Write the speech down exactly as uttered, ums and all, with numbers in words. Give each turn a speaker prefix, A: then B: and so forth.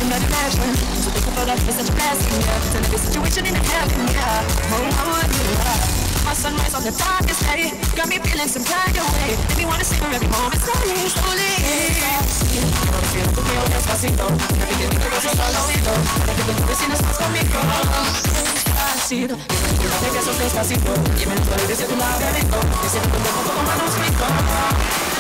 A: in that direction. So thankful for that, it's such a blessing, yeah. Turn every situation into heaven, yeah. Oh, how would you love? My sunrise on the darkest day got me feeling some kind of way. Made me wanna savor every moment slowly, slowly. I wanna feel the real despacito. Everything we do is solo ego. Everything we see is what's conmigo. Despacito, te beso despacito. Y me lo puedes decir tu laberinto. Diciendo que te pongo con manos rico.